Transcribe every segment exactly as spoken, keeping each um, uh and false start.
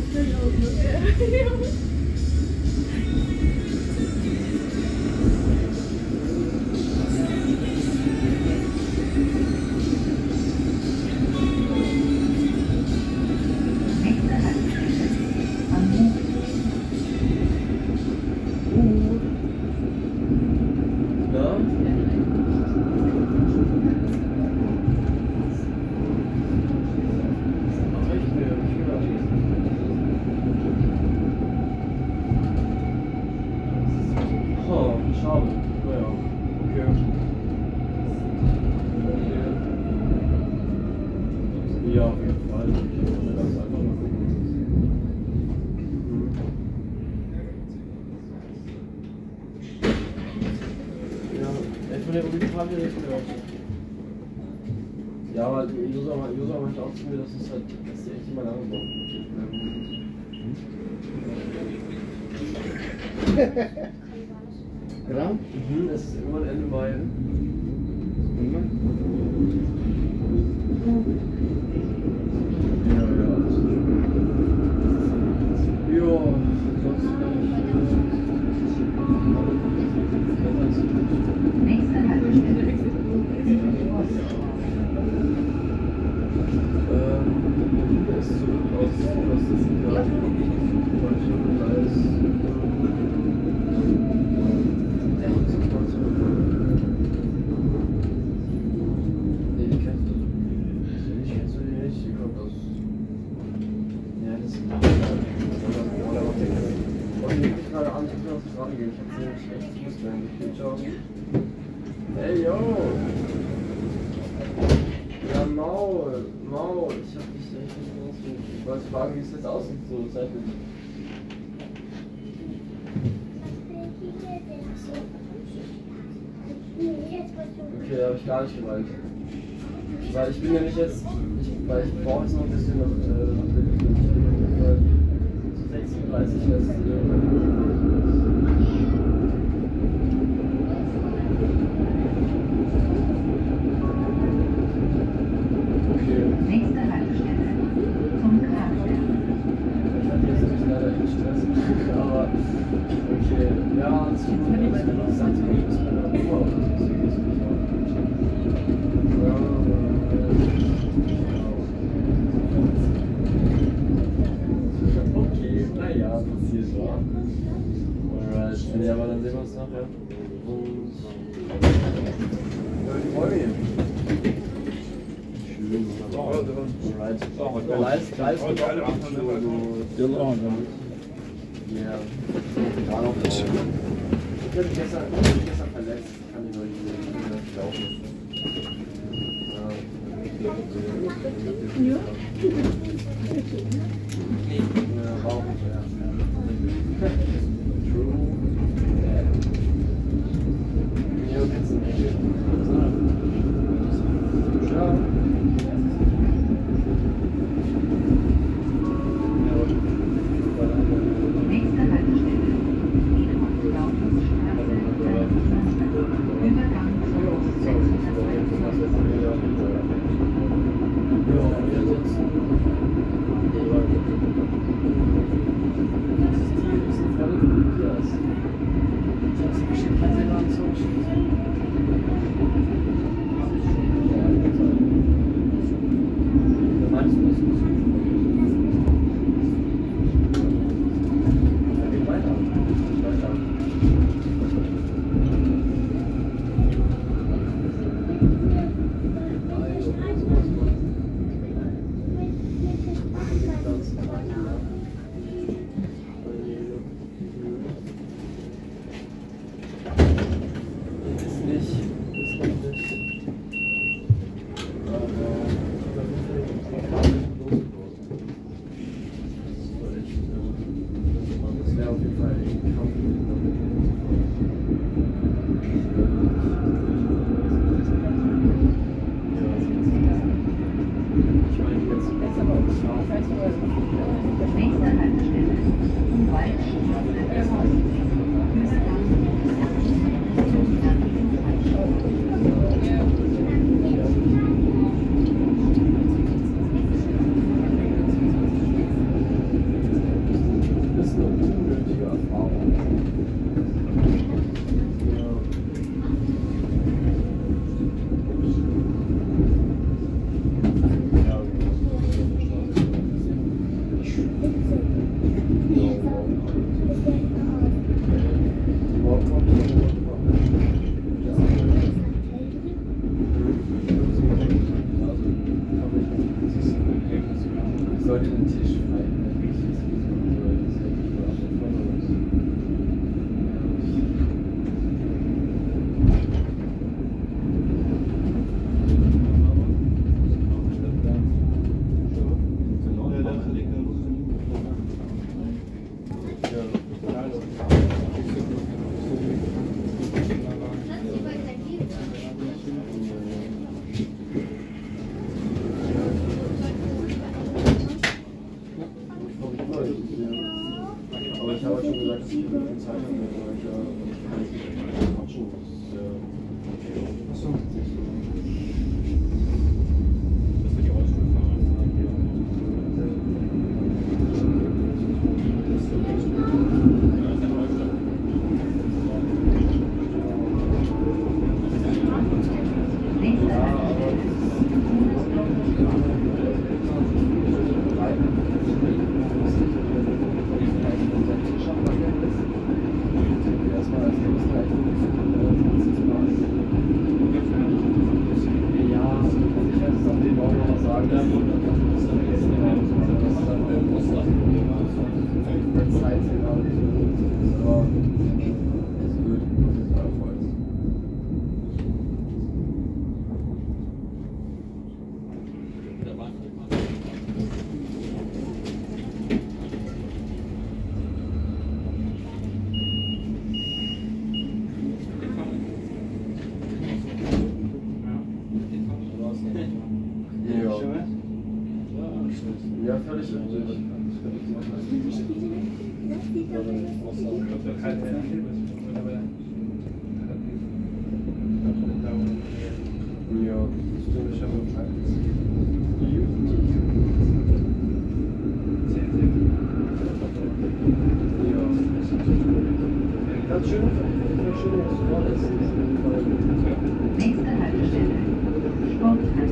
Ja, aber Josa meinte auch zu mir, dass es halt, dass die echt immer lange brauchen. Genau? Mhm, es ist irgendwann Ende Mai. Ja, ja, alles gut. Ja, sonst Nächste Haltestelle. Ähm, der ist zurück aus, aus diesem Jahr. Deutschland, da ist. Der hat sich mal zurück. Nee, die kennst du. Ich kennst du die nicht, die kommt aus. Ja, das ist. Oder was der kennt. Und die ruft gerade an, ich muss aus dem Rad gehen. Ich hab nämlich echt Lust, wenn ich ciao. Hey, yo! Ja, Maul, Maul, ich hab dich echt nicht benutzt. Ich wollte fragen, wie es jetzt aussieht, so zeitlich. Okay, habe ich gar nicht gewollt. Weil ich bin nämlich jetzt, ich, weil ich brauche jetzt noch ein bisschen noch, äh, noch so sechzehn Uhr dreißig erst. Nächste Haltestelle zum Grabberg. Ich hatte jetzt nämlich leider echt Stress, aber okay, ja, es ist gut, wenn ich noch sagte, ich muss mir da Ruhe auf, deswegen ist es nicht auch. Okay, naja, passiert war. Alright, ja, aber dann sehen wir uns nachher. Und ich freue mich. Alright. Leist, leist und auch einfach nur so. Ja. Egal ob ich. Ich bin gestern, ich bin gestern verletzt. Ich kann die nur nicht laufen. Ja. Ja, war auch nicht, ja. True. Ja, kennst du nicht. Ja. Nächste Haltestelle. Friedrich-Lauters-Straße, Übergang zur Morgen kommt es. Ich sollte den Tisch frei. Aber ich habe schon gesagt, dass ich viel Zeit habe, weil ich ja nicht quatschen muss. Achso. Das wird die Rollstuhl fahren. Ja, völlig richtig. Ja, stimmt schon. Ganz schön, ganz schön, was Nächste Haltestelle. Sporthalle.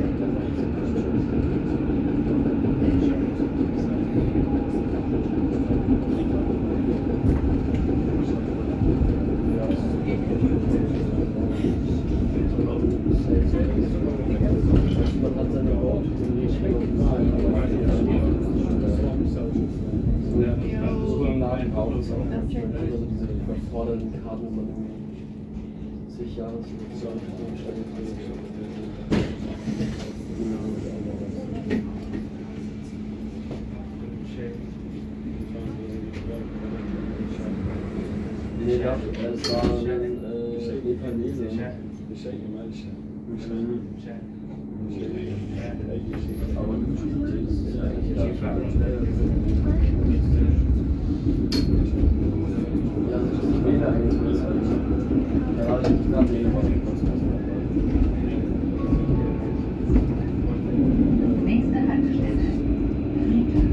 Man hat seine Haut nicht so im Laden braucht es auch also diese überfordernden Karten, wo man irgendwie zig Jahre zu zusammenstellen kann. Nee, ja, es war ein Nepalese. Aber die ist eigentlich ja, das ist die Wähler eigentlich. Ja, ich bin gerade Wähler. Nächste Haltestelle. Friedhof.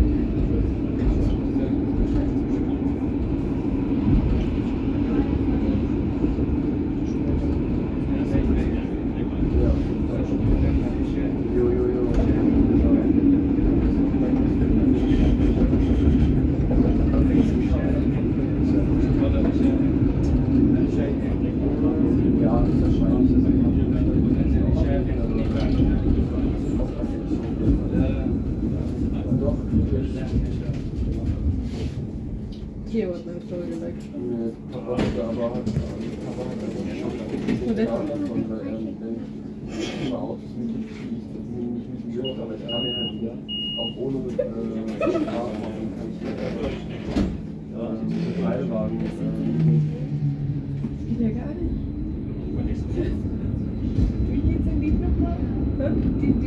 Jo, jo, jo. Ja, das ist wahrscheinlich. Doch. Hier wird meine Folge weg. Nee, Papa hat aber hat Papa hat einfach schon davon, weil er denkt, immer Autos mit dem nicht mit dem Jürgen, aber ich kann mir halt wieder auch ohne äh, Fahren machen, kann ich hier ja, diese Teilwagen. Das geht ja gar nicht. Wie geht's denn nicht nochmal? Die, die, die.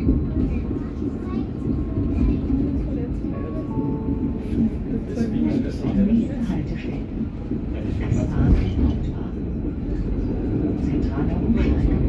Nächste Haltestelle. S A Hauptbahnhof. Zentraler Umsteiger.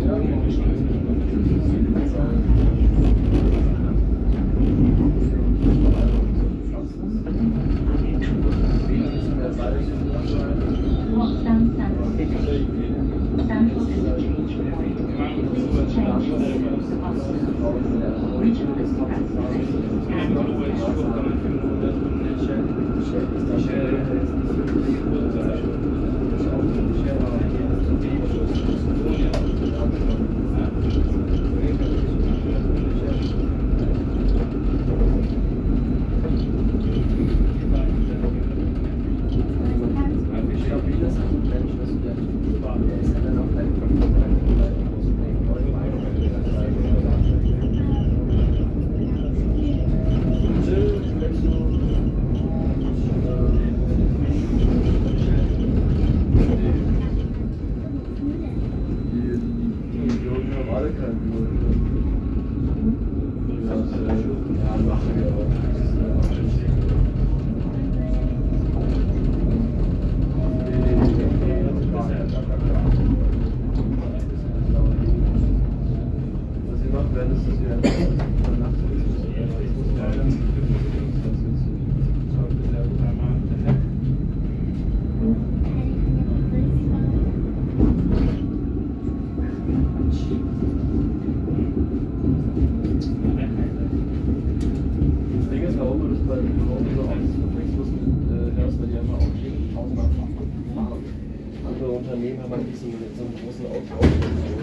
Unternehmen haben wir nicht so, so einen großen Aufbau.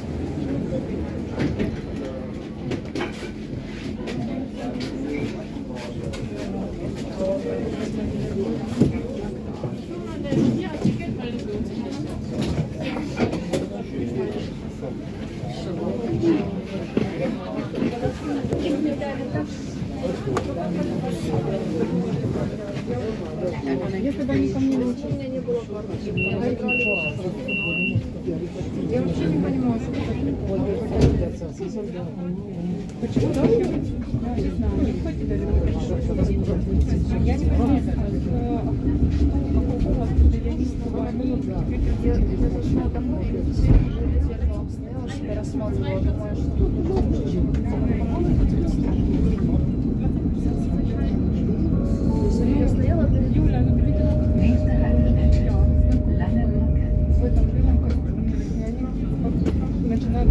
Если бы они ко мне научили, у меня не было карты. Я вообще не понимала, что это. Почему? Я не знаю. Кто тебя любит? Я не понимаю. Я зашла домой, и все телефон сняла, себя рассматривала, думаю, что я стояла, Юля, ну видела, в этом белом костюме, и они начинают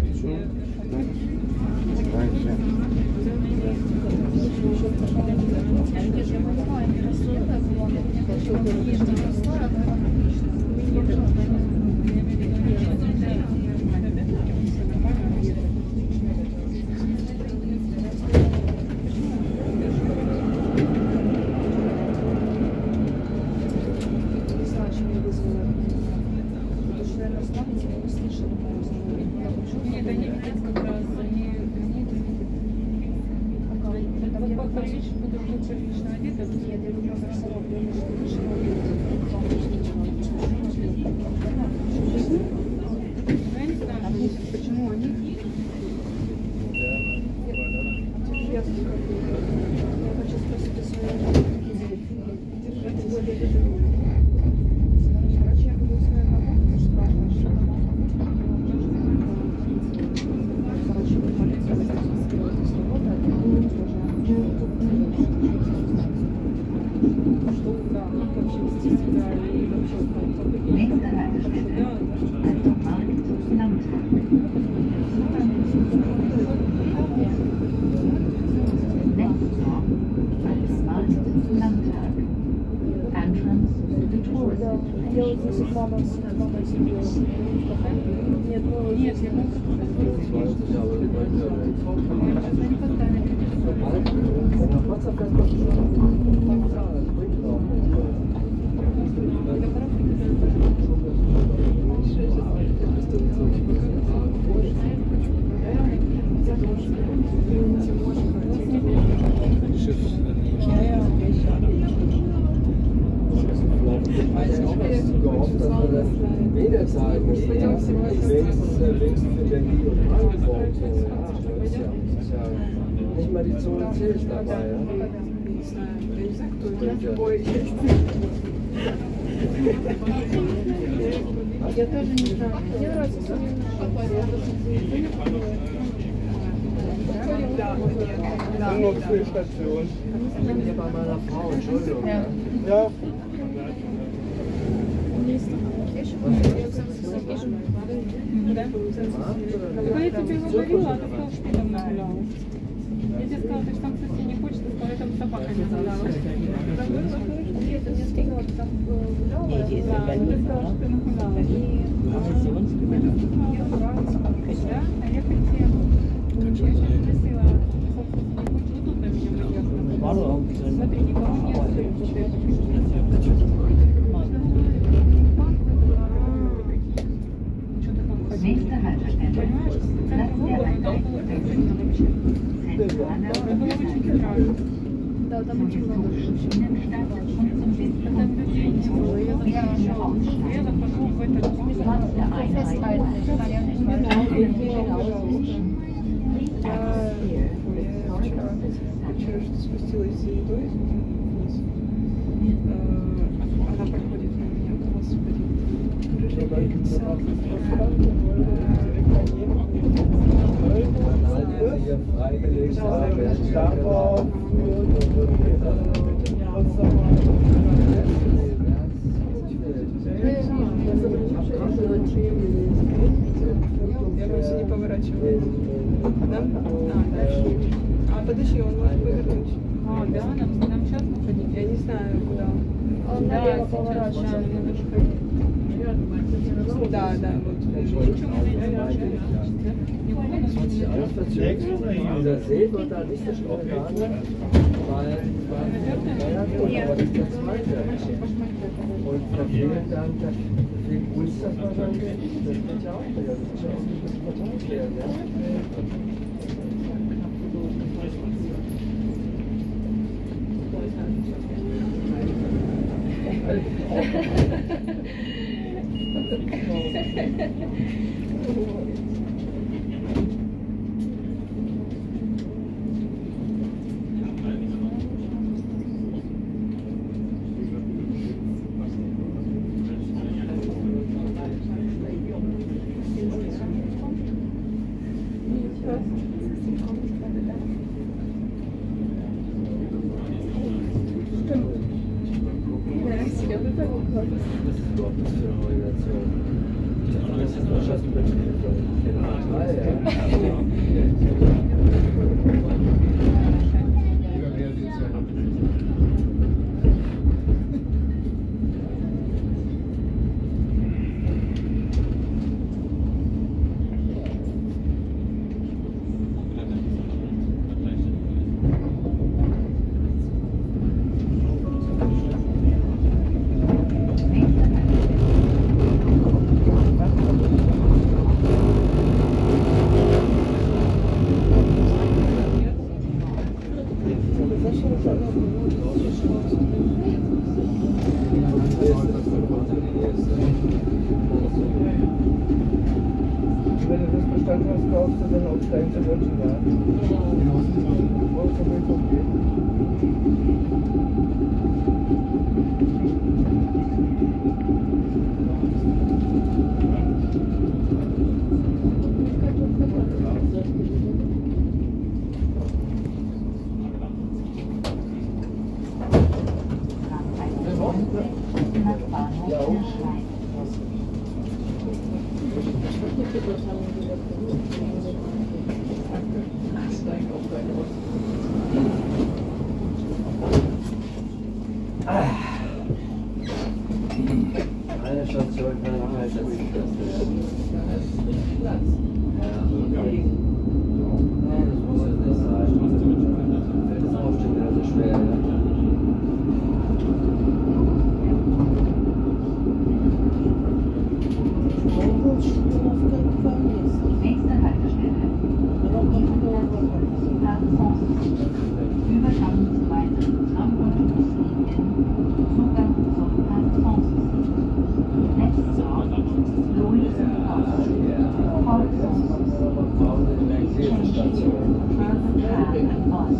Нет, они видят как раз, они вот прилично, буду лучше лично одета. Нет, я люблю за собой, потому что лично я не знаю, почему они. Я хочу спросить о своей. Короче, я буду свою работу спрашивать, что там. Короче, полиция возьмет с работы, что да, как вообще вести себя и вообще Nächste Haltestelle, Altmarkt, Landtag. Next stop, Altmarkt, Landtag. Entrance to the tourist Я вот здесь с мамой сидела в кафе. Нет, ну, нет, я могу Weder zahlen muss, ja. Links für Berlin und Brandenburg. So, ja, das ist ja, das ist ja nicht mal die Zone zählt dabei, ja. Я тоже не знаю. Мне нравится Nur für Station. Ich bin hier bei meiner Frau, Entschuldigung. Ja. Ja. Я тебе говорила, а ты сказал, что там нагулялась. Я тебе сказала, ты же там совсем не хочешь, ты сказала, там собака не нагулялась. Нет, я сказала, ты там гуляла. Да, ты сказала, что ты нагулялась. Да, а я хотела. Я сейчас спросила, не хочешь, вот тут на меня выехала. Смотри, никого нет. Nächste Haltestelle, Platz der Einkaufszentrale. Да, там очень много. Innenstadt und zum Westbahnhof. Mehrere Aussteige. Я захожу в этот Platz der Einreise. Вчера что спустилась за едой вниз. Она проходит на меня, господи. Hier freigelegt haben. Я больше не поворачиваю. Да? А, дальше. А, подожди, он может повернуть. А, да, нам, нам сейчас выходить? Я не знаю, куда. Он налево поворачивает. Да, да, вот. Das hat sich alles verzögert. Dieser See wird da nicht so schnell gerade, weil, weil ja gut, aber das ist der zweite. Und da fehlen dann, da fehlt uns das wahrscheinlich, das wird ja auch wieder, das ist ja auch nicht das verteilt werden, ja. Eine Station kann lange als das werden. Ja, okay. Nee, das muss jetzt nicht sein. Das Aufstehen wäre so schwer, ne? Nächste Haltestelle. Übergang zu weiteren Tram- und Buslinien. Zugang zum Park-Sanssouci. Next stop, Louis-Cross. Park-Sanssouci. Changing further tram and bus.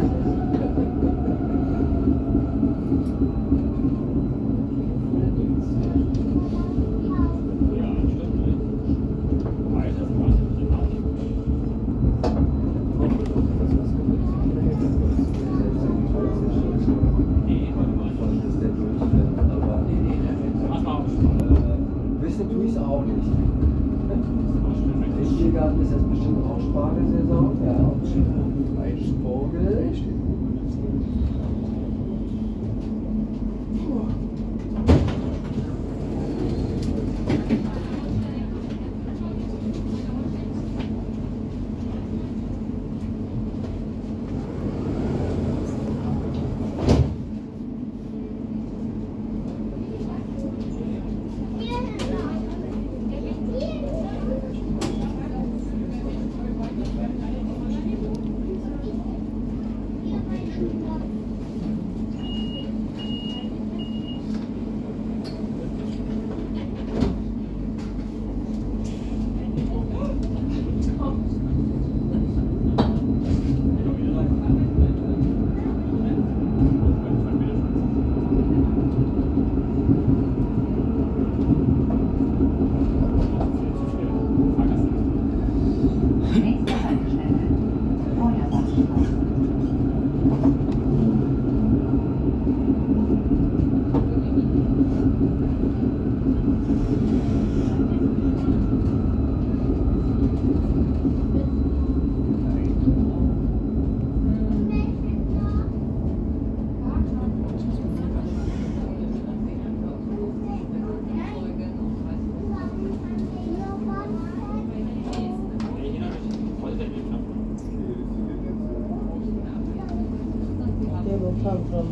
Wissen tue ich es auch nicht. Der Tiergarten ist jetzt bestimmt auch Spargelsaison. Ja. Vogel.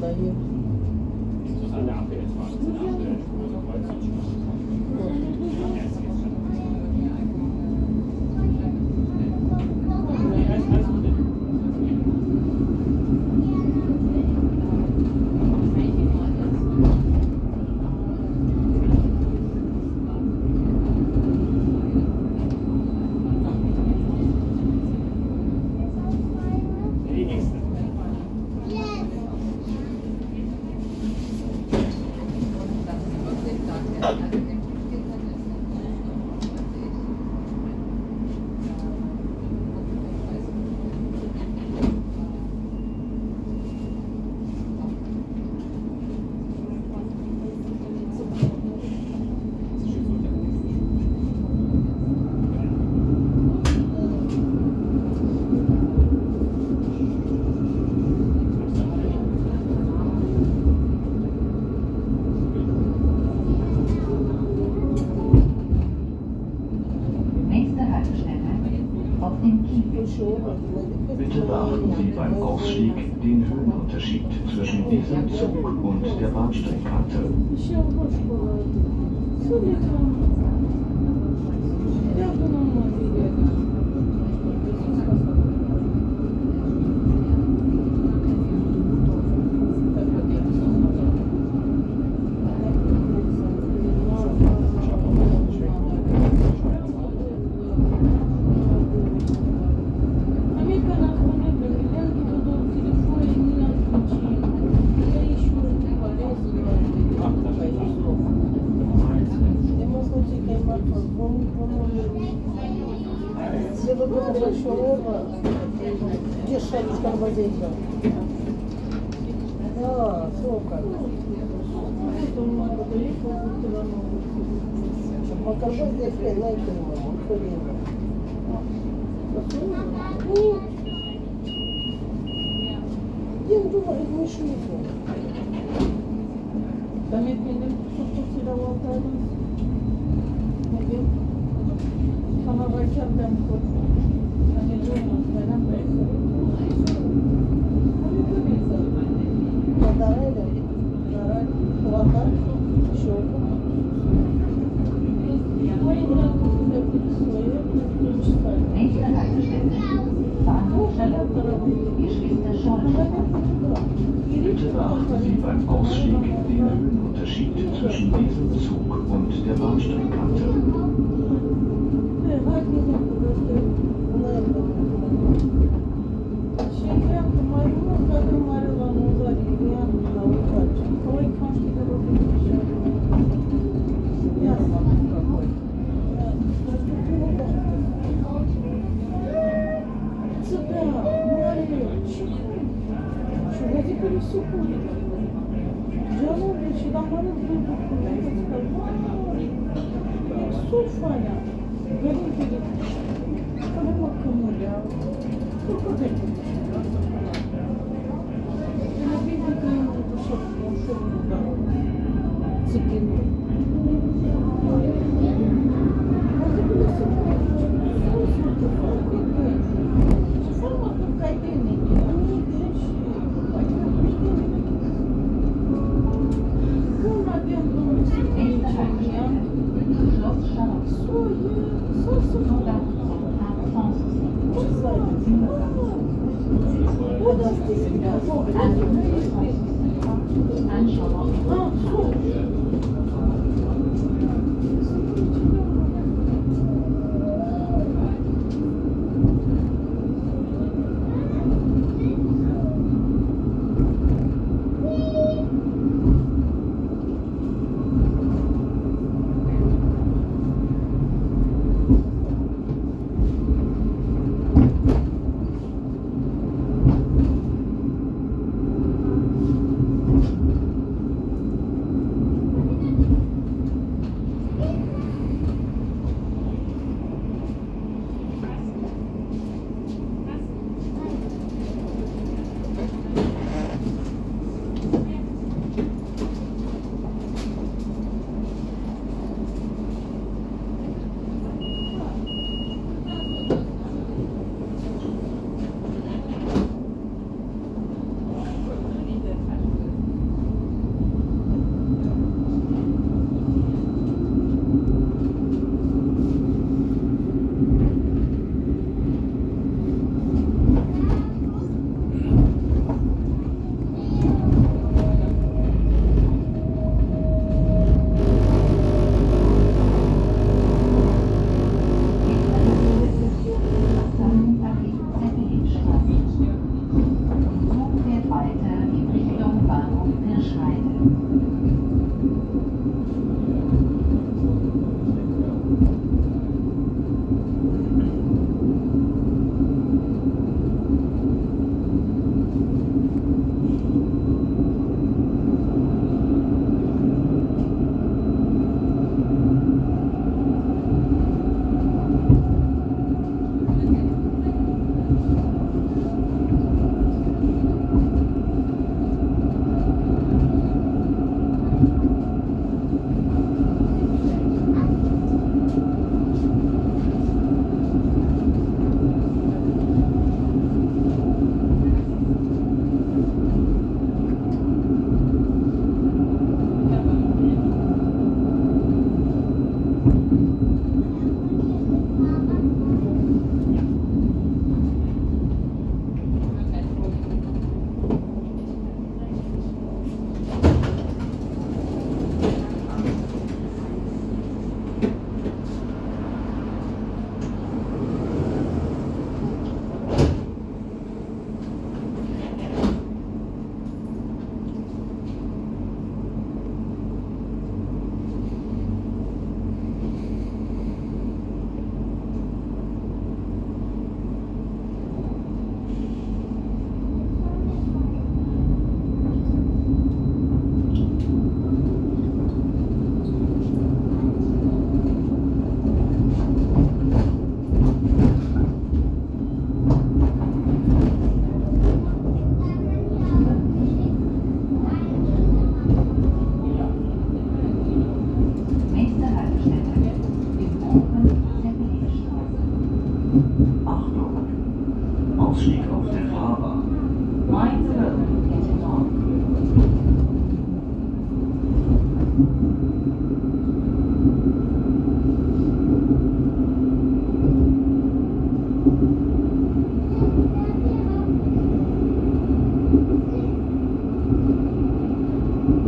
дает. Bitte beachten Sie beim Ausstieg den Höhenunterschied zwischen diesem Zug und der Bahnsteigkante. Да, сколько? Покажи здесь лайками, хрена. Где думает мышнику? Там я пойдем, что сюда Пойдем. Сама врача там ходит. Они думают, что нам происходит. Надарали, надарали, хватали, щеку. Nächste Haltestelle. Bahnhofstelle. Geschwister Schornstein. Bitte beachten Sie beim Ausstieg den Höhenunterschied zwischen diesem Zug und der Bahnsteigkante.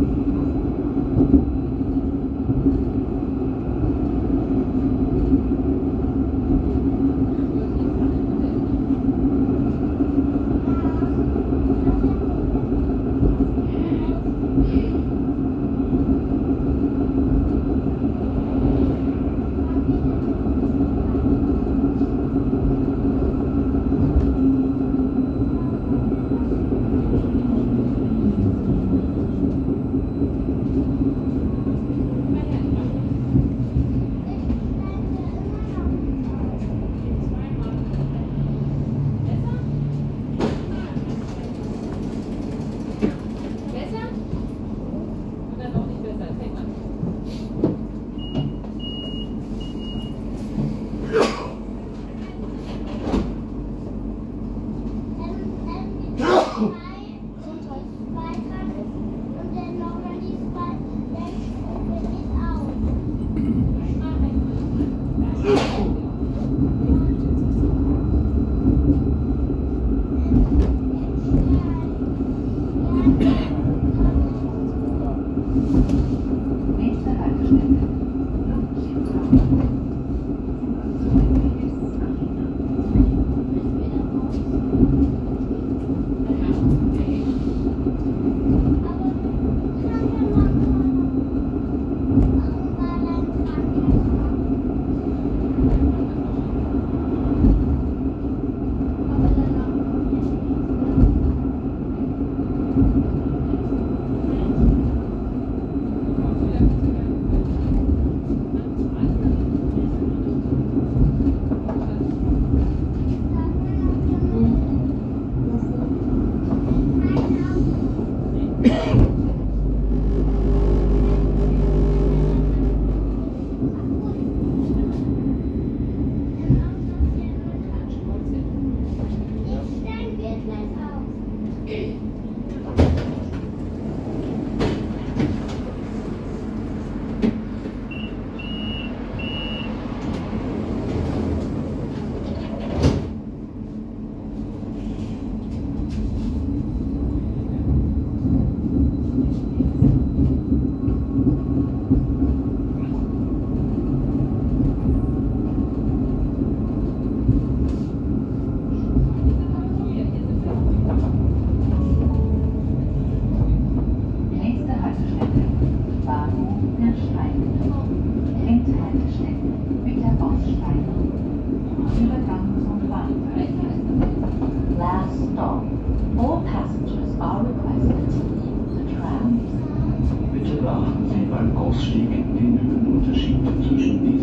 Beachten Sie beim Ausstieg den Höhenunterschied zwischen